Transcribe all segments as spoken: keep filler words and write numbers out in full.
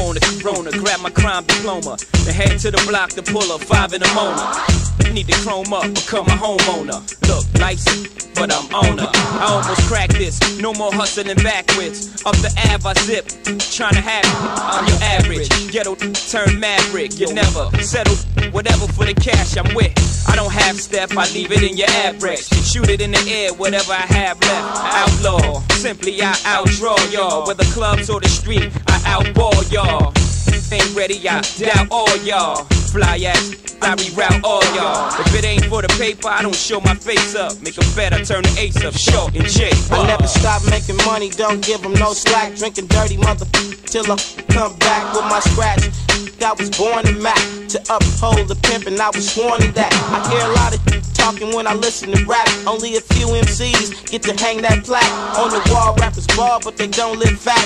on the corona, grab my crime diploma, then head to the block to pull up five in the morning. Need to chrome up, become a homeowner. Look, life's but I'm on her. I almost cracked this, no more hustling backwards. Up the Ave I zip, tryna have it. I'm your average, ghetto turn maverick. You never settle, whatever for the cash I'm with. I don't half step, I leave it in your average. Shoot it in the air, whatever I have left. Outlaw, simply I outdraw y'all. Whether clubs or the street, I outball y'all. Ain't ready, I doubt all y'all. Fly ass, I reroute all y'all. If it ain't for the paper, I don't show my face up. Make a bet, I turn the ace up, short and J. I never stop making money, don't give them no slack. Drinking dirty motherfucker till I come back with my scratch. I was born to Mac, to uphold the pimp, and I was sworn to that. I hear a lot of talking when I listen to rap. Only a few M Cs get to hang that plaque. On the wall, rappers ball, but they don't live fat.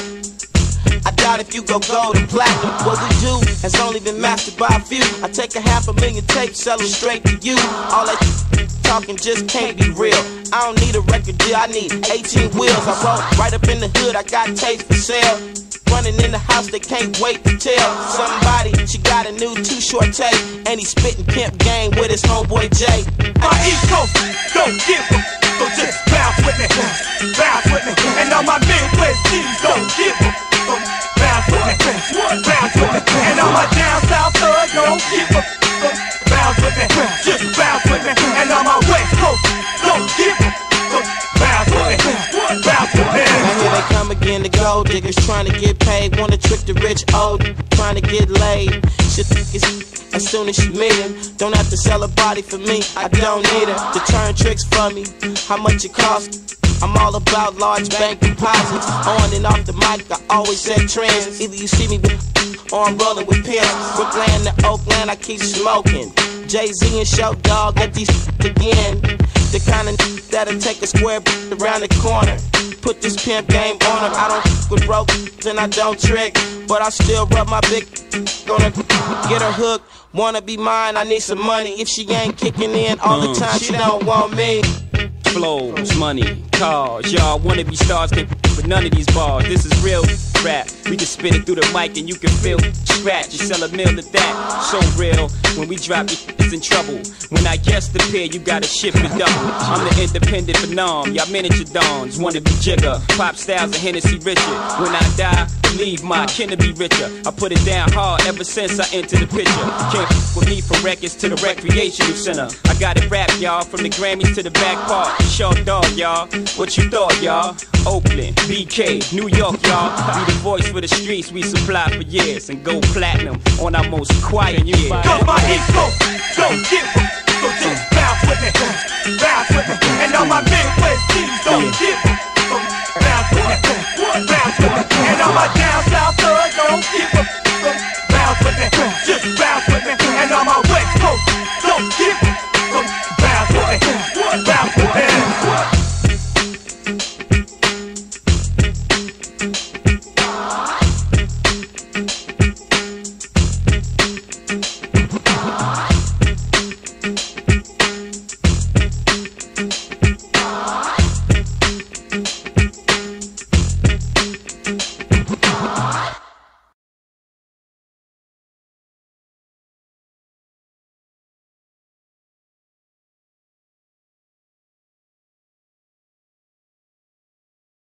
I doubt if you go gold and platinum. What we do has only been mastered by a few. I take a half a million tapes, sell them straight to you. All that talking just can't be real. I don't need a record deal, I need eighteen wheels. I roll right up in the hood, I got tapes for sale. Running in the house, they can't wait to tell somebody she got a new too short tape. And he spitting pimp game with his homeboy Jay. My East Coast, don't give up, so just bounce with me, bounce with me. And all my Midwest G's don't give up, so bounce with me, bounce with me. And all my down south thugs don't give up, so bounce with me, just bounce with me. And all my West Coast don't give up, so bounce with me, bounce with me. Now here they come again, the gold diggers trying to get paid. Wanna trick the rich old, trying to get laid. Shit is as soon as she meet him. Don't have to sell a body for me, I don't need her to turn tricks for me. How much it cost? I'm all about large bank deposits. On and off the mic, I always set trends. Either you see me with or I'm rolling with pimps. Brooklyn to Oakland, I keep smoking. Jay-Z and Show Dog at these again. The kind of that'll take a square around the corner. Put this pimp game on her. I don't f with broke and I don't trick, but I still rub my big. Gonna get her hooked. Wanna be mine? I need some money. If she ain't kicking in all the time, she don't want me. Flows, money, cars, y'all wanna be stars, can't with none of these bars. This is real rap. We can spit it through the mic and you can feel scratch. You sell a meal to that, so real. When we drop it, it's in trouble. When I guess the pair, you gotta shift it double. I'm the independent phenom, y'all miniature dons. Wanna be jigger, pop styles and Hennessy Richard. When I die, believe my kin to be richer. I put it down hard ever since I entered the picture. Can't f with me from records to the recreational center. I got it rap, y'all, from the Grammys to the back park. Short dog, y'all. What you thought, y'all? Oakland, B K, New York, y'all. Be the voice for the streets we supply for years and go platinum on our most quiet years. Cause my East Coast don't give up, so just bounce with me, bounce with me. And all my